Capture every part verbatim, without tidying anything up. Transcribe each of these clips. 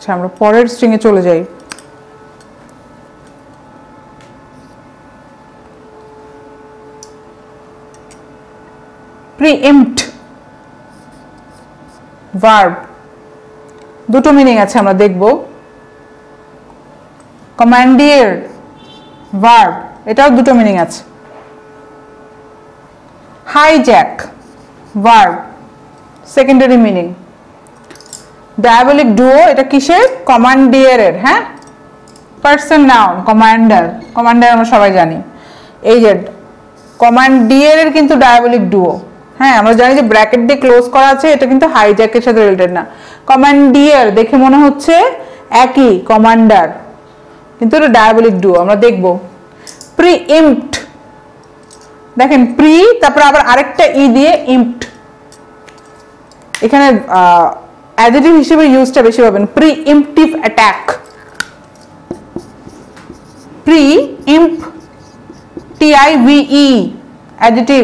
আচ্ছা আমরা পরের স্ট্রিং এ চলে যাই। প্রিএম্পট ভার্ব দুটো মিনিং আছে আমরা দেখব। কমান্ডিয়ার ভার্ব এটাও দুটো মিনিং আছে। Hijack verb secondary meaning. Diabolic duo এটা কিসের? কমান্ডিয়ারের। হ্যাঁ, পার্সন নাউন কমান্ডার, কমান্ডার আমরা সবাই জানি। এই যে কমান্ডিয়ারের কিন্তু ডায়াবলিক ডুও। হ্যাঁ, আমরা জানি যে ব্র্যাকেট দিয়ে ক্লোজ করা আছে, এটা কিন্তু হাইজ্যাকের সাথে রিলেটেড না। কমান্ডিয়ার দেখে মনে হচ্ছে একই, কমান্ডার, কিন্তু এটা ডায়াবলিক ডুও। আমরা দেখব প্রিএম্পট, দেখেন প্রি তারপর আবার আরেকটা ই দিয়ে ইম্পট, এখানে অ্যাডজেক্টিভ হিসেবে ইউজটা বেশি পাবেন। Preemptive attack, preempt T I V E adjective,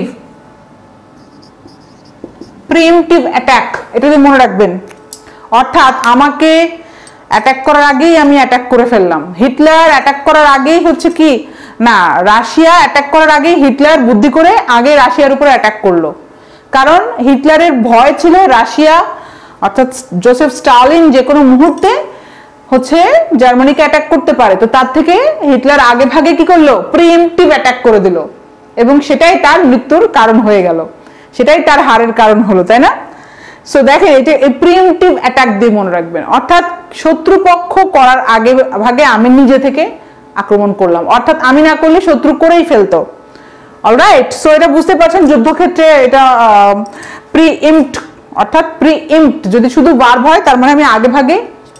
preemptive attack, এটা তো মনে রাখবেন। অর্থাৎ আমাকে অ্যাটাক করার আগেই আমি অ্যাটাক করে ফেললাম। হিটলার অ্যাটাক করার আগেই হচ্ছে কি না, রাশিয়া অ্যাটাক করার আগেই হিটলার বুদ্ধি করে আগে রাশিয়ার উপরে অ্যাটাক করলো। কারণ হিটলারের ভয় ছিল রাশিয়া অর্থাৎ জোসেফ স্টালিন যে কোনো মুহূর্তে হচ্ছে জার্মানিকে অ্যাটাক করতে পারে। তো তার থেকে হিটলার আগে ভাগে কি করলো, প্রিএম্পটিভ অ্যাটাক করে দিল, এবং সেটাই তার মৃত্যুর কারণ হয়ে গেল, সেটাই তার হারের কারণ হলো, তাই না? সো দেখেন এটা প্রিএম্পটিভ অ্যাটাক দিয়ে মনে রাখবেন। অর্থাৎ শত্রুপক্ষ করার আগে ভাগে আমি নিজে থেকে আক্রমণ করলাম, অর্থাৎ আমি না করলে শত্রু করেই ফেলতো। অলরাইট, সো এটা বুঝতে পারছেন যুদ্ধক্ষেত্রে এটা প্রিএম্পট, অর্থাৎ প্রিএম্পট যদি শুধু ভার্ব হয় তার মানে আমি আগে ভাগে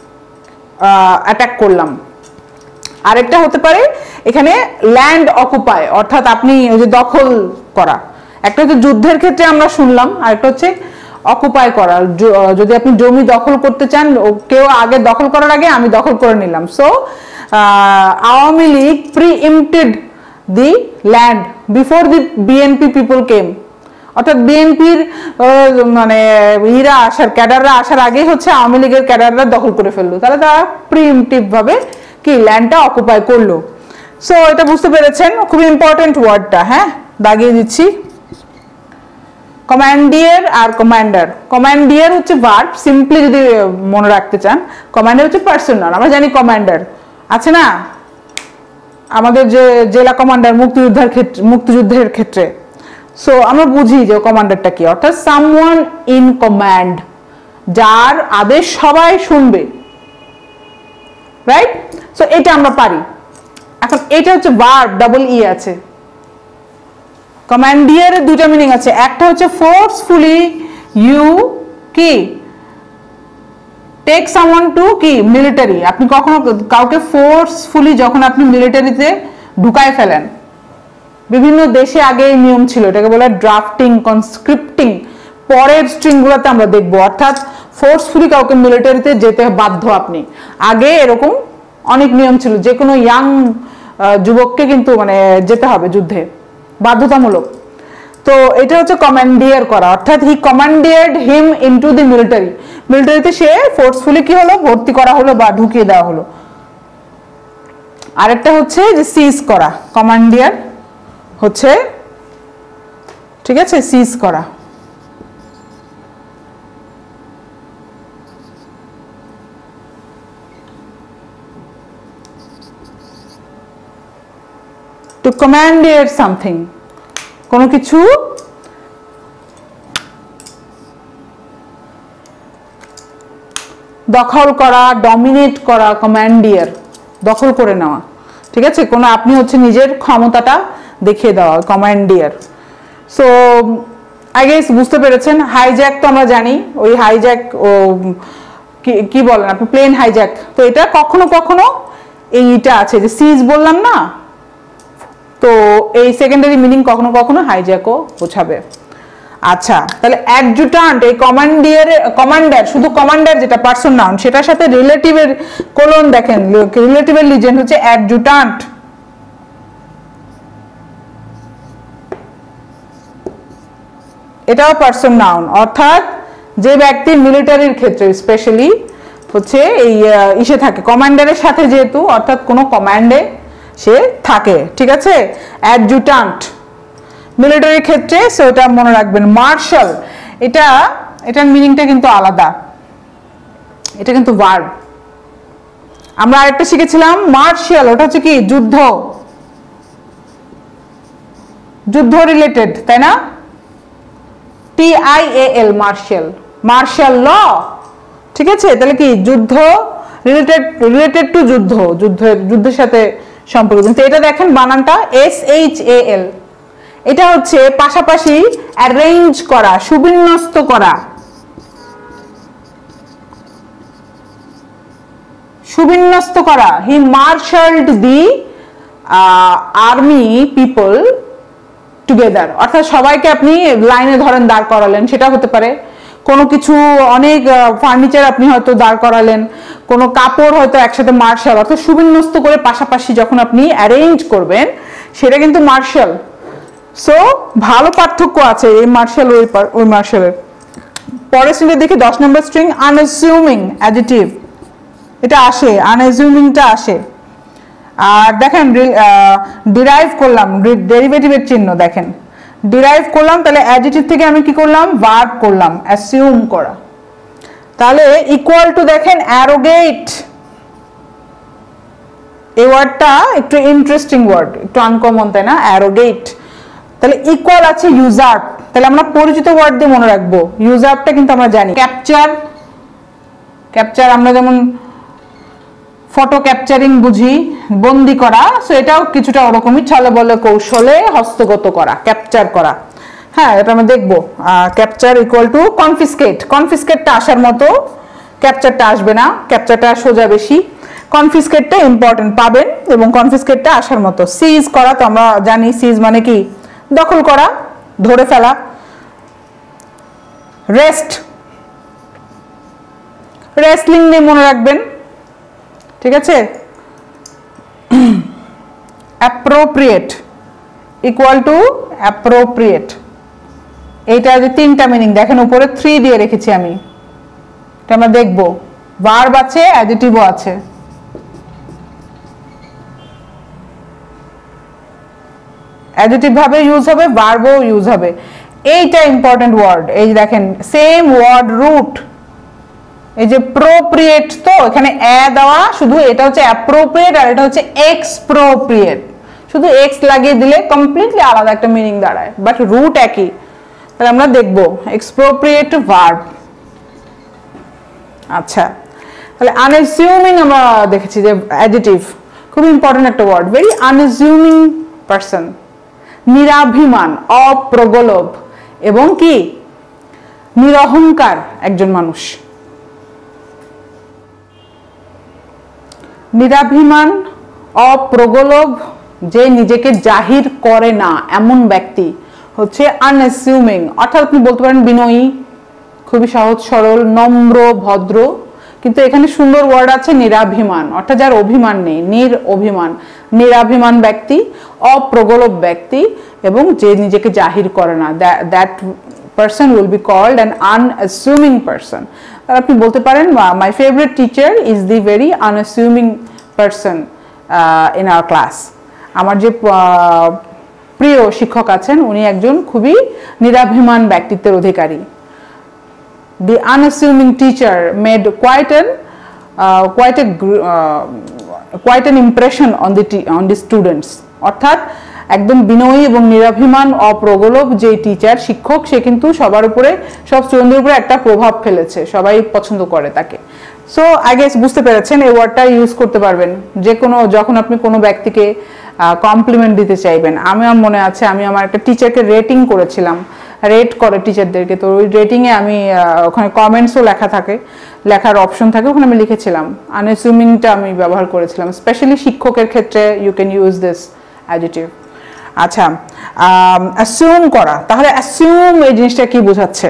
অ্যাটাক করলাম। আরেকটা হতে পারে এখানে ল্যান্ড অকুপাই, অর্থাৎ আপনি ওই যে দখল করা। একটা হচ্ছে যুদ্ধের ক্ষেত্রে আমরা শুনলাম, আরেকটা হচ্ছে অকুপাই করা। যদি আপনি জমি দখল করতে চান, কেউ আগে দখল করার আগে আমি দখল করে নিলাম। So Awami League preempted the land before the BNP people came, অর্থাৎ বিএনপির মানে ইরা আসার ক্যাডাররা আসার আগেই হচ্ছে আওয়ামী লীগের ক্যাডাররা দখল করে ফেললো, তাহলে তারা প্রিএম্পটিভ ভাবে কি ল্যান্ডটা অকুপাই করলো। সো এটা বুঝতে পেরেছেন, খুবই ইম্পর্টেন্ট ওয়ার্ডটা। হ্যাঁ, দাগিয়ে দিচ্ছি। কমান্ডিয়ার আর কমান্ডার। কমান্ডিয়ার হচ্ছে ভার্ব, সিম্পলি যদি মনে রাখতে চান। কমান্ডার হচ্ছে পার্সন নাউন। আমরা জানি কমান্ডার আছে না আমাদের যে জেলা কমান্ডার মুক্তিযোদ্ধার ক্ষেত্রে, মুক্তিযুদ্ধের ক্ষেত্রে। সো আমরা বুঝি যে কমান্ডারটা কি, অর্থাৎ সামওয়ান ইন কমান্ড, যার আদেশ সবাই শুনবে, রাইট? সো এটা আমরা পারি। এখন এটা হচ্ছে ভার্ব, ডাবল ই আছে। কমান্ডিয়ারের দুটো মিনিং আছে, একটা হচ্ছে ফোর্সফুলি ইউ কি টেক সামওয়ান টু কি মিলিটারি, আপনি কখনো কাউকে ফোর্সফুলি যখন আপনি মিলিটারিতে ঢুকায় ফেলেন। বিভিন্ন দেশে আগে এই নিয়ম ছিল, এটাকে বলে ড্রাফটিং, কনস্ক্রিপ্টিং। পরের স্ট্রিংগুলোতে আমরা দেখবো, অর্থাৎ ফোর্সফুলি কাউকে মিলিটারিতে যেতে বাধ্য আপনি। আগে এরকম অনেক নিয়ম ছিল, যে কোনো ইয়াং যুবককে কিন্তু মানে যেতে হবে যুদ্ধে, বাধ্যতামূলক। তো এটা হচ্ছে কমান্ডিয়ার করা, অর্থাৎ হি কমান্ডিয়ার্ড হিম ইনটু দি মিলিটারি, মিলিটারিতে সে ফোর্সফুলি কি হলো, ভর্তি করা হলো বা ঢুকিয়ে দেওয়া হলো। আরেকটা হচ্ছে যে সিজ করা, কমান্ডিয়ার হচ্ছে ঠিক আছে সিজ করা। টু কমান্ডিয়ার সামথিং, কোনো কিছু দখল করা, ডমিনেট করা, কমান্ডিয়ার দখল করে নেওয়া। ঠিক আছে, কোনো আপনি হচ্ছে নিজের ক্ষমতাটা দেখিয়ে দেওয়া, কমান্ডিয়ার। সো আই গেস বুঝতে পেরেছেন। হাইজ্যাক তো আমরা জানি, ওই হাইজ্যাক ও কি বলেন আপনি, প্লেন হাইজ্যাক। তো এটা কখনো কখনো এইটা আছে যে সিজ বললাম না, তো এই সেকেন্ডারি মিনিং কখনো কখনো হাইজ্যাকও বোঝাবে। আচ্ছা, তাহলে অ্যাডজুট্যান্ট, এই কমান্ডিয়ার, কমান্ডার শুধু কমান্ডার যেটা পার্সন নাউন, সেটার সাথে রিলেটিভের কোলন দেখেন, রিলেটিভের লিজেন্ড হচ্ছে অ্যাডজুট্যান্ট। এটাও পার্সন নাউন, অর্থাৎ যে ব্যক্তি মিলিটারির ক্ষেত্রে স্পেশালি হচ্ছে এই ইসে থাকে, কমান্ডারের সাথে যেহেতু, অর্থাৎ কোনো কমান্ডে সে থাকে, ঠিক আছে। অ্যাডজুট্যান্ট মিলিটারির ক্ষেত্রে, সো এটা মনে রাখবেন। মার্শাল, এটা এটার মিনিংটা কিন্তু আলাদা, এটা কিন্তু ভার্ব। আমরা আরেকটা শিখেছিলাম মার্শাল, ওটা হচ্ছে কি যুদ্ধ, যুদ্ধ রিলেটেড, তাই না? T I A L, martial, martial law, ঠিক আছে। তাহলে কি যুদ্ধ রিলেটেড, রিলেটেড টু যুদ্ধ, যুদ্ধের যুদ্ধের সাথে সম্পর্ক। কিন্তু এটা দেখেন বানানটা এস এইচ এ এল, এটা হচ্ছে পাশাপাশি অ্যারেঞ্জ করা, সুবিন্যস্ত করা, সুবিন্যস্ত করা। He marshalled the army people together, অর্থাৎ সবাইকে আপনি লাইনে ধরেন দাঁড় করালেন, সেটা হতে পারে। কোনো কিছু অনেক ফার্নিচার আপনি হয়তো দাঁড় করালেন, কোনো কাপড় হয়তো একসাথে মার্শাল, অর্থাৎ সুবিন্যস্ত করে পাশাপাশি যখন আপনি অ্যারেঞ্জ করবেন সেটা কিন্তু মার্শাল। সো ভালো পার্থক্য আছে এই মার্শাল ওই ওই মার্শালের। পরের স্ট্রিংটা দেখি দশ নম্বর স্ট্রিং, আনঅ্যাসিউমিং অ্যাডজেক্টিভ, এটা আসে, আনঅ্যাসিউমিংটা আসে। আর দেখেন ডিরাইভ করলাম, ডেরিভেটিভের চিহ্ন দেখেন, ডিরাইভ করলাম, তাহলে অ্যাডজেক্টিভ থেকে আমি কি করলাম, ভার্ব করলাম, অ্যাসিউম করা। তাহলে ইকুয়াল টু দেখেন অ্যারোগেট, এই ওয়ার্ডটা একটু ইন্টারেস্টিং ওয়ার্ড, একটু আনকমন, তাই না? অ্যারোগেট। তাহলে ইকুয়াল আছে ইউজার্ভ, তাহলে আমরা পরিচিত ওয়ার্ড দিয়ে মনে রাখবো। ইউজার্ভটা কিন্তু আমরা জানি। ক্যাপচার, ক্যাপচার আমরা যেমন ফটো ক্যাপচারিং বুঝি, বন্দি করা, সো এটাও কিছুটা ওরকমই, ছলে বলে কৌশলে হস্তগত করা, ক্যাপচার করা। হ্যাঁ, এটা আমরা দেখবো। ক্যাপচার ইকুয়াল টু কনফিসকেট, কনফিসকেটটা আসার মতো, ক্যাপচারটা আসবে না, ক্যাপচারটা সোজা বেশি, কনফিসকেটটা ইম্পর্টেন্ট পাবেন, এবং কনফিসকেটটা আসার মতো। সিজ করা তো আমরা জানি, সিজ মানে কি দখল করা, ধরে ফেলা। রেস্ট, রেসলিং নিয়ে মনে রাখবেন, ঠিক আছে। অ্যাপ্রোপ্রিয়েট ইকুয়াল টু অ্যাপ্রোপ্রিয়েট, এইটা যে তিনটা মিনিং দেখেন, উপরে থ্রি দিয়ে রেখেছি আমি, এটা আমরা দেখবো। ভার্ব আছে, অ্যাডজেক্টিভও আছে। অ্যাডজেক্টিভ ভাবে ইউজ হবে, ভার্বও ইউজ হবে। এইটা ইম্পর্টেন্ট ওয়ার্ড, এই দেখেন সেম ওয়ার্ড রুট, এই যে প্রোপ্রিয়েট, তো এখানে এ দেওয়া, শুধু এটা হচ্ছে অ্যাপ্রোপ্রিয়েট আর এটা হচ্ছে এক্সপ্রোপ্রিয়েট, শুধু এক্স লাগিয়ে দিলে কমপ্লিটলি আলাদা একটা মিনিং দাঁড়ায়, বাট রুট একই। তাহলে আমরা দেখবো এক্সপ্রোপ্রিয়েট ভার্ব। আচ্ছা, তাহলে আনএসিউমিং আমরা দেখেছি যে অ্যাডজেক্টিভ, খুব ইম্পর্টেন্ট একটা ওয়ার্ড, ভেরি আনএসিউমিং পারসন, নিরাভিমান, অপ্রগলভ এবং কি নিরহংকার একজন মানুষ। নিরাভিমান, অপ্রগলভ, যে নিজেকে জাহির করে না এমন ব্যক্তি হচ্ছে আনএসিউমিং, অর্থাৎ আপনি বলতে পারেন বিনয়ী, খুবই সহজ সরল, নম্র, ভদ্র। কিন্তু এখানে সুন্দর ওয়ার্ড আছে নিরাভিমান, অর্থাৎ যার অভিমান নেই, নির অভিমান, নিরাভিমান ব্যক্তি, অপ্রগলভ ব্যক্তি, এবং যে নিজেকে জাহির করে না, that person will be called an unassuming person. আর আপনি বলতে পারেন my favorite teacher is the very unassuming person uh, in our class. আমার যে প্রিয় শিক্ষক আছেন উনি একজন খুবই নিরাভিমান ব্যক্তিত্বের অধিকারী। The unassuming teacher made quite an uh, quite a uh, quite an impression on the on the students. অর্থাৎ একদম বিনয়ী এবং নিরাভিমান, অপ্রগলভ যে টিচার, শিক্ষক, সে কিন্তু সবার উপরে, সব স্টুডেন্টদের উপরে একটা প্রভাব ফেলেছে, সবাই পছন্দ করে তাকে। সো আই গেস বুঝতে পেরেছেন, এই ওয়ার্ডটা ইউজ করতে পারবেন যে কোনো, যখন আপনি কোনো ব্যক্তিকে কমপ্লিমেন্ট দিতে চাইবেন। আমি আমার মনে আছে, আমি আমার একটা টিচারকে রেটিং করেছিলাম, রেট করে টিচারদেরকে, তো ওই রেটিংয়ে আমি ওখানে কমেন্টসও লেখা থাকে, লেখার অপশন থাকে, ওখানে আমি লিখেছিলাম আনএসিউমিংটা আমি ব্যবহার করেছিলাম, স্পেশালি শিক্ষকের ক্ষেত্রে you can use this adjective. আচ্ছা, অ্যাসিউম করা, তাহলে অ্যাসিউম এই জিনিসটা কি বোঝাচ্ছে?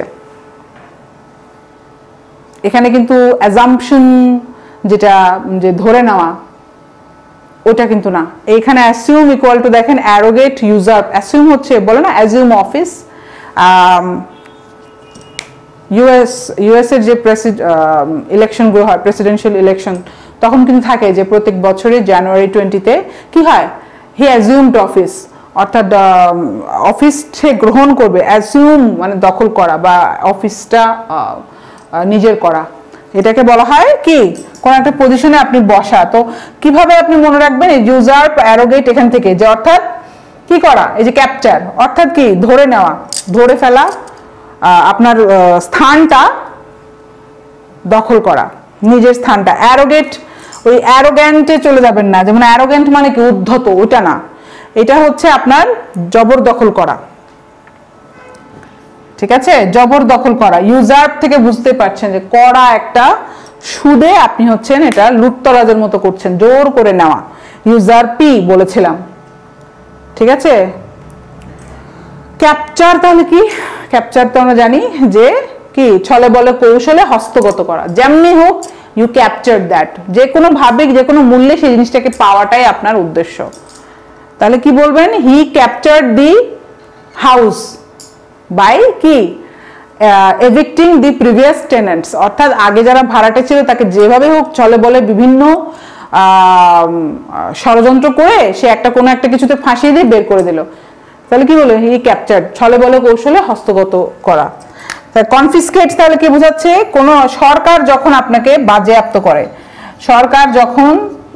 এখানে কিন্তু অ্যাজাম্পশন, যেটা যে ধরে নেওয়া, ওটা কিন্তু না। এইখানে অ্যাসিউম ইকুয়াল টু দেখেন অ্যারোগেট, ইউজার্ভ। অ্যাসিউম হচ্ছে বলে না অ্যাজিউম অফিস, ইউএস ইউএস এর যে ইলেকশনগুলো হয়, প্রেসিডেন্সিয়াল ইলেকশন, তখন কিন্তু থাকে যে প্রত্যেক বছরে জানুয়ারি টোয়েন্টিতে কি হয়, হি অ্যাজিউমড অফিস, অর্থাৎ অফিস সে গ্রহণ করবে, অ্যাজিউম মানে দখল করা বা অফিসটা নিজের করা, এটাকে বলা হয় কি কোন একটা পজিশনে আপনি বসা। তো কিভাবে আপনি মনে রাখবেন, এই ইউজার্প, অ্যারোগেট এখান থেকে, যে অর্থাৎ কি করা, এই যে ক্যাপচার অর্থাৎ কি ধরে নেওয়া, ধরে ফেলা, আপনার স্থানটা দখল করা, নিজের স্থানটা। অ্যারোগেট ওই অ্যারোগ্যান্টে চলে যাবেন না, যেমন অ্যারোগ্যান্ট মানে কি উদ্ধত, ওটা না, এটা হচ্ছে আপনার জবরদখল করা, ঠিক আছে, জবরদখল করা। ইউজার্প থেকে বুঝতে পারছেন যে করা একটা সুদে আপনি হচ্ছেন এটা লুটতরাজের মতো করছেন, জোর করে নেওয়া, ইউজার্পি বলেছিলাম, ঠিক আছে। ক্যাপচার তাহলে কি, ক্যাপচার তো আমরা জানি যে কি ছলে বলে কৌশলে হস্তগত করা, যেমনি হোক ইউ ক্যাপচার দ্যাট, যে কোনো ভাবে যে কোনো মূল্যে সেই জিনিসটাকে পাওয়াটাই আপনার উদ্দেশ্য। তাহলে কি বলবেন, he captured the house by কি এভিক্টিং দি প্রিভিয়াস টেনেন্টস, অর্থাৎ আগে যারা ভাড়াটে ছিল তাকে যেভাবে হোক ছলে বলে বিভিন্ন ষড়যন্ত্র করে সে একটা কোনো একটা কিছুতে ফাঁসিয়ে দিয়ে বের করে দিল। তাহলে কি বলে, হি ক্যাপচার্ড, ছলে বলে কৌশলে হস্তগত করা। কনফিসকেট তাহলে কি বোঝাচ্ছে, কোন সরকার যখন আপনাকে বাজেয়াপ্ত করে, সরকার যখন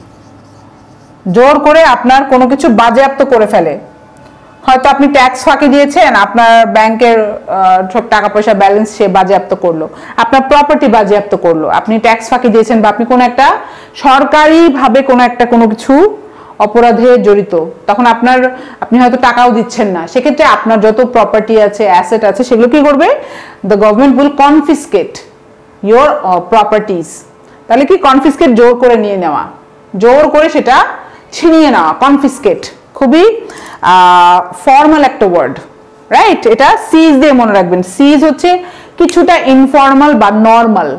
জোর করে আপনার কোনো কিছু বাজেয়াপ্ত করে ফেলে, হয়তো আপনি ট্যাক্স ফাঁকি দিয়েছেন, আপনার ব্যাংকের সব টাকা পয়সা ব্যালেন্স সে বাজেয়াপ্ত করলো, আপনার প্রপার্টি বাজেয়াপ্ত করলো, আপনি ট্যাক্স ফাঁকি দিয়েছেন, বা আপনি কোনো একটা সরকারি ভাবে কোনো একটা কোনো কিছু অপরাধে জড়িত, তখন আপনার আপনি হয়তো টাকাও দিচ্ছেন না, সেক্ষেত্রে আপনার যত প্রপার্টি আছে, অ্যাসেট আছে, সেগুলো কি করবে, the government will confiscate your properties. তাহলে কি কনফিসকেট, জোর করে নিয়ে নেওয়া, জোর করে সেটা ছিনিয়ে নেওয়া, কনফিসকেট, খুবই ফর্মাল একটা ওয়ার্ড, রাইট। এটা সিজ দিয়ে মনে রাখবেন, সিজ হচ্ছে কিছুটা ইনফর্মাল বা নর্মাল,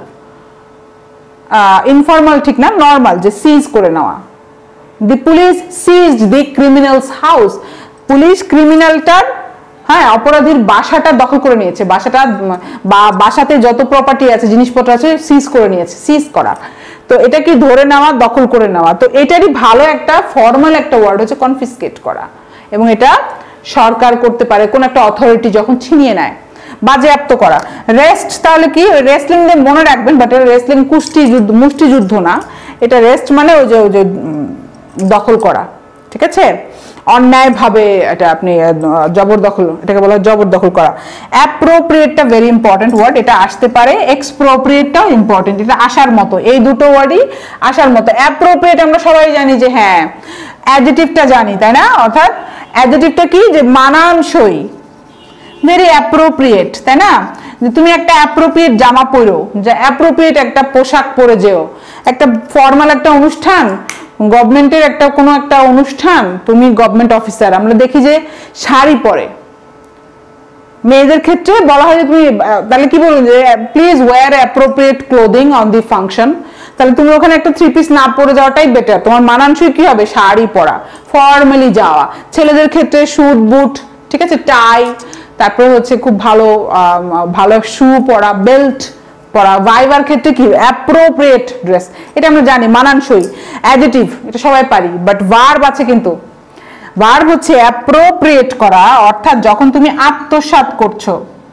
ইনফর্মাল ঠিক না, নর্মাল, যে সিজ করে নেওয়া। The police seized the criminal's house, police ক্রিমিনালটার, হ্যাঁ, অপরাধীর বাসাটা দখল করে নিয়েছে, বাসাটা বা বাসাতে যত প্রপার্টি আছে, জিনিসপত্র আছে, সিজ করে নিয়েছে, সিজ করা। তো এটা কি ধরে নেওয়া, দখল করে নেওয়া। তো এটারই ভালো একটা ফর্মাল একটা ওয়ার্ড হচ্ছে কনফিসকেট করা, এবং এটা সরকার করতে পারে কোন একটা অথরিটি যখন ছিনিয়ে নেয়। বাজেয়াপ্ত করা, রেস্ট তাহলে কি, রেসলিং দিয়ে মনে রাখবেন, বাট এটা রেসলিং কুস্তি যুদ্ধ, মুষ্টিযুদ্ধ না, এটা রেস্ট মানে ওই যে ওই যে দখল করা, ঠিক আছে, অন্যায় ভাবে এটা আপনি জবরদখল, এটাকে বলা হয় জবরদখল করা। অ্যাপ্রোপ্রিয়েটটা ভেরি ইম্পর্টেন্ট ওয়ার্ড, এটা আসতে পারে, এক্সপ্রোপ্রিয়েটটাও ইম্পর্টেন্ট, এটা আসার মতো, এই দুটো ওয়ার্ডই আসার মতো। অ্যাপ্রোপ্রিয়েট আমরা সবাই জানি যে হ্যাঁ, অ্যাডজেক্টিভটা জানি, তাই না, অর্থাৎ অ্যাডজেক্টিভটা কি, যে মানানসই, ভেরি অ্যাপ্রোপ্রিয়েট, তাই না, যে তুমি একটা অ্যাপ্রোপ্রিয়েট জামা পরো, যে অ্যাপ্রোপ্রিয়েট একটা পোশাক পরে যেও, একটা ফর্মাল একটা অনুষ্ঠান, গভর্নমেন্টের একটা কোনো একটা অনুষ্ঠান, তুমি গভর্নমেন্ট অফিসার, আমরা দেখি যে শাড়ি পরে, মেয়েদের ক্ষেত্রে বলা হয় যে তুমি, তাহলে কি বলবো, যে please wear appropriate clothing on the function, তাহলে তুমি ওখানে একটা থ্রি পিস না পরে যাওয়াটাই বেটার, তোমার মানানসই কি হবে, শাড়ি পরা, ফর্মালি যাওয়া। ছেলেদের ক্ষেত্রে স্যুট বুট, ঠিক আছে, টাই, তারপরে হচ্ছে খুব ভালো ভালো শু পরা, বেল্ট পরা। ভাইবার ক্ষেত্রে কি, অ্যাপ্রোপ্রিয়েট ড্রেস, এটা আমরা জানি, মানানসই। অ্যাডজেক্টিভ এটা সবাই পারি, বাট ভার্ব আছে, কিন্তু ভার্ব হচ্ছে অ্যাপ্রোপ্রিয়েট করা, অর্থাৎ যখন তুমি আত্মসাৎ করছো,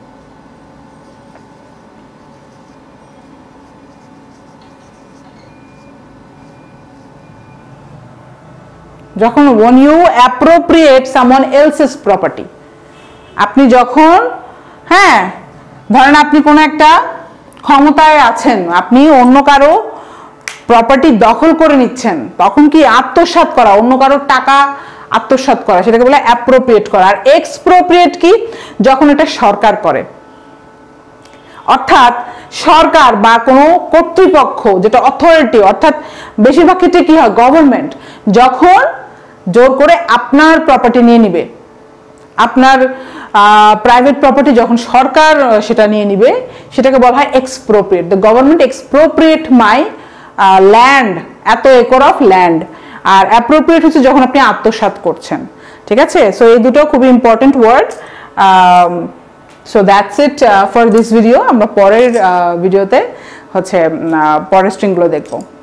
যখন when you appropriate someone else's property, আপনি যখন, হ্যাঁ, ধরেন আপনি কোন একটা ক্ষমতায় আছেন, আপনি অন্য কারো প্রপার্টি দখল করে নিচ্ছেন, তখন কি আত্মসাৎ করা, অন্য কারো টাকা আত্মসাৎ করা, সেটাকে বলে অ্যাপ্রোপ্রিয়েট করা। আর এক্সপ্রোপ্রিয়েট কি, যখন এটা সরকার করে, অর্থাৎ সরকার বা কোনো কর্তৃপক্ষ, যেটা অথরিটি, অর্থাৎ বেশিরভাগ ক্ষেত্রে কি হয়, গভর্নমেন্ট যখন জোর করে আপনার প্রপার্টি নিয়ে নিবে, আপনার প্রাইভেট প্রপার্টি যখন সরকার সেটা নিয়ে নিবে, সেটাকে বলা হয় expropriate. The government expropriate my land, এত একর অফ ল্যান্ড। আর অ্যাপ্রোপ্রিয়েট হচ্ছে যখন আপনি আত্মসাৎ করছেন, ঠিক আছে। সো এই দুটো খুবই important word. So that's it for this video. আমরা পরের ভিডিওতে হচ্ছে পরের স্ট্রিংগুলো দেখবো।